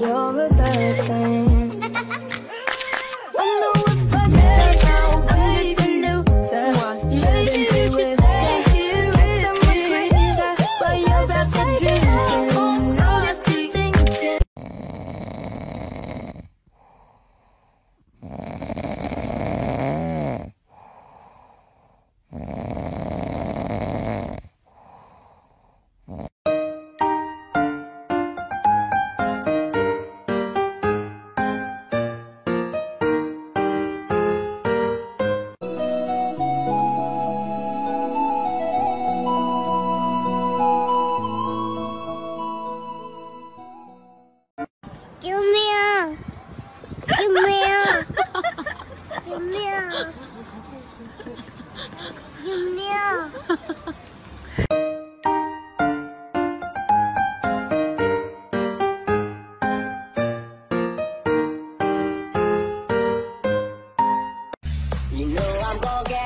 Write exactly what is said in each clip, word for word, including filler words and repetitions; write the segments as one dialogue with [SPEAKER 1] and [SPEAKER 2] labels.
[SPEAKER 1] you're a bad thing. I know if I let go, I'm just a loser. Maybe we should stay here. Guess I'm a crazy while you're back to drinking. I'm just thinking.
[SPEAKER 2] Give me a, give me a, give me a, give me a.
[SPEAKER 1] You know I'm gonna get.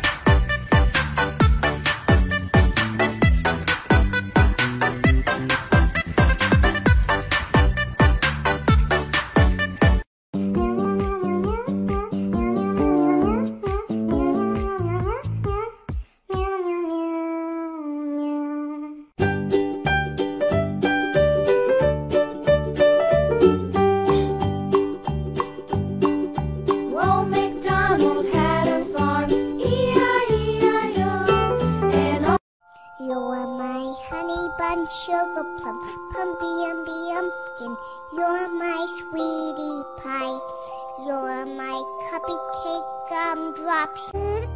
[SPEAKER 3] Old MacDonald had a farm, E I E I O. And all
[SPEAKER 2] You are my honey bun, sugar plum, pumpy umby umpkin. You're my sweetie pie. You're my cupcake gumdrops.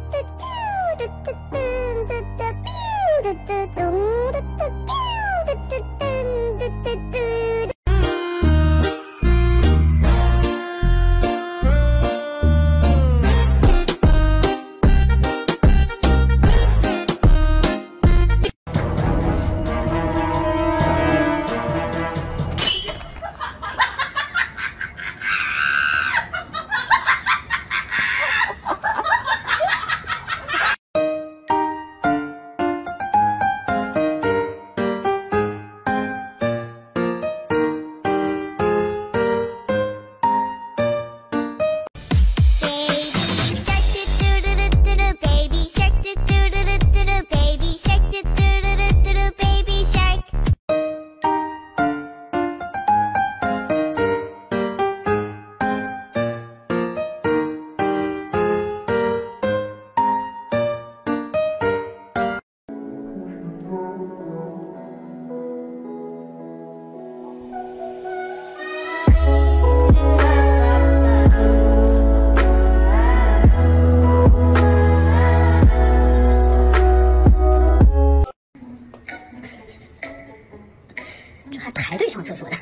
[SPEAKER 2] Baby shark, do do do do do do. Baby shark, do do do do do do. Baby shark.
[SPEAKER 4] 这还排队上厕所的，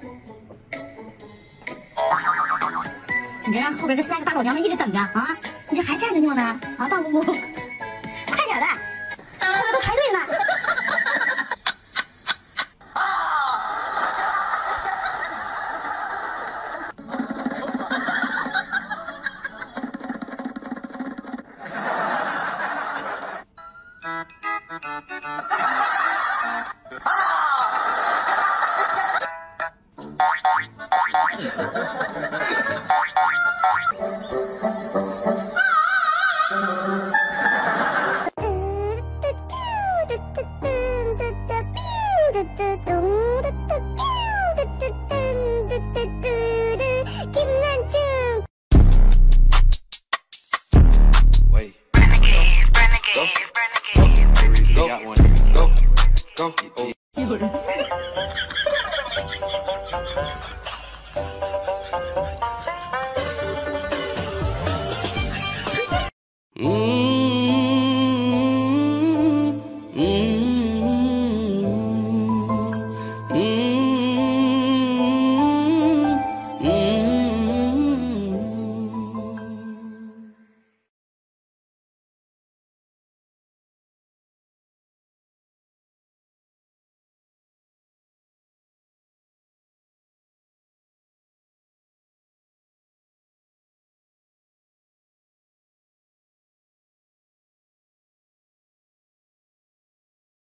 [SPEAKER 4] 你这让后边这三个大老娘们一直等着啊！你这还站着呢呢啊，大姑姑，快点的，后边都排队呢。
[SPEAKER 1] 啊